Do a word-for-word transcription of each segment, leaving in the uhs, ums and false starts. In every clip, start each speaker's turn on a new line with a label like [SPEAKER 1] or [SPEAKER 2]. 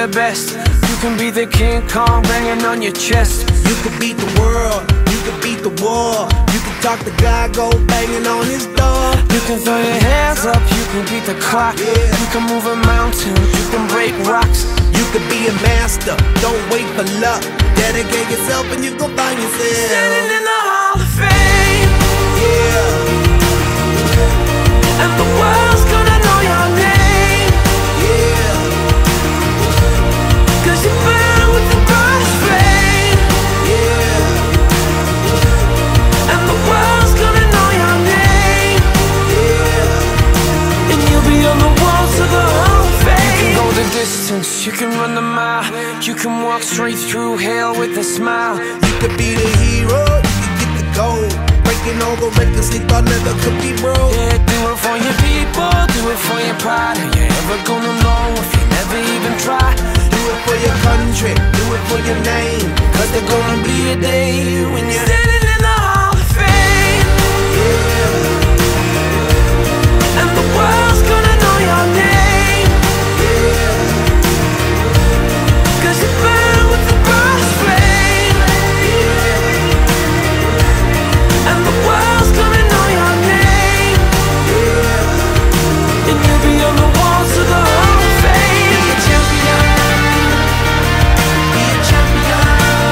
[SPEAKER 1] the best. You can be the King Kong banging on your chest.
[SPEAKER 2] You could beat the world, you could beat the war. You can talk to God, go banging on his door.
[SPEAKER 1] You can throw your hands up, you can beat the clock.
[SPEAKER 2] Yeah.
[SPEAKER 1] You can move a mountain, you can break rocks.
[SPEAKER 2] You could be a master, don't wait for luck. Dedicate yourself and you gon' find yourself
[SPEAKER 1] Standing in the Hall of Fame.
[SPEAKER 2] Yeah,
[SPEAKER 1] And the world's gonna know your name.
[SPEAKER 2] yeah,
[SPEAKER 1] Cause you burn with the brightest flame.
[SPEAKER 2] yeah,
[SPEAKER 1] And the world's gonna know your name.
[SPEAKER 2] yeah.
[SPEAKER 1] And you'll be on the walls of the Hall of Fame. You can go the distance, you can run the mile. You can walk straight through hell with a smile.
[SPEAKER 2] You could be the hero, you could get the gold. Breaking all the records they thought never could be broke.
[SPEAKER 1] Yeah, do it for your people, do it for your pride. Are you ever gonna know if you never even try?
[SPEAKER 2] Do it for your country, do it for your name.
[SPEAKER 1] Cause there's gonna be a day when you're standing in the Hall of Fame.
[SPEAKER 2] Yeah,
[SPEAKER 1] And the world's gonna know your name.
[SPEAKER 2] yeah,
[SPEAKER 1] Cause you burn with the brightest flame. And the world's gonna know your name. And you'll be on the walls of the Hall of Fame. Be a champion.
[SPEAKER 2] be a champion.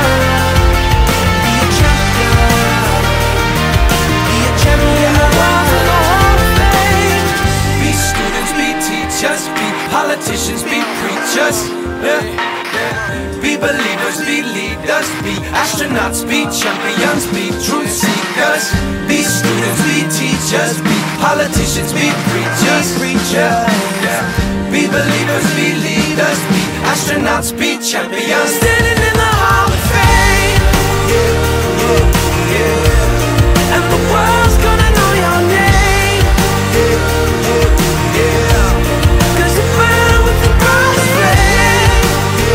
[SPEAKER 2] Be a champion. Be a champion.
[SPEAKER 1] Walls of the Hall of Fame. Be students, be teachers, be politicians, be preachers. Yeah. Be believers, be leaders, be astronauts, be champions, be truth seekers. Be students, be teachers, be politicians, be preachers, preachers. Yeah. Be believers, be leaders, be astronauts, be champions. Standing in the Hall of Fame.
[SPEAKER 2] Yeah, yeah, yeah,
[SPEAKER 1] And the world's gonna know your name.
[SPEAKER 2] yeah, yeah.
[SPEAKER 1] Cause you burn with the brightest flame.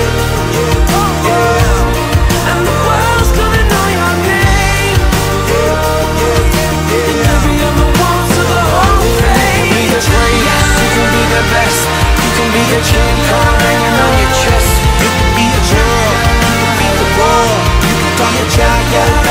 [SPEAKER 1] And the world's gonna know your name. And you'll be on the walls of the Hall of Fame. You can be the greatest, you can be the best. You can be the King Kong hanging on your chest.
[SPEAKER 2] You can be the world, you can beat the war. You can be a giant.